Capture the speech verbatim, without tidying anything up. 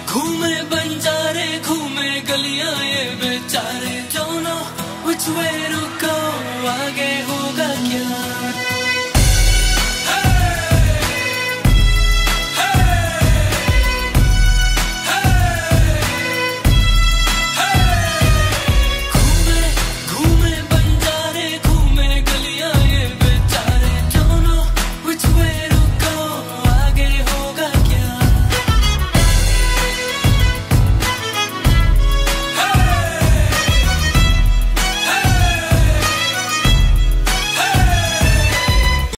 घूमे बंजारे घूमे गलियां ये बेचारे, don't know which way to go, आगे होगा क्या।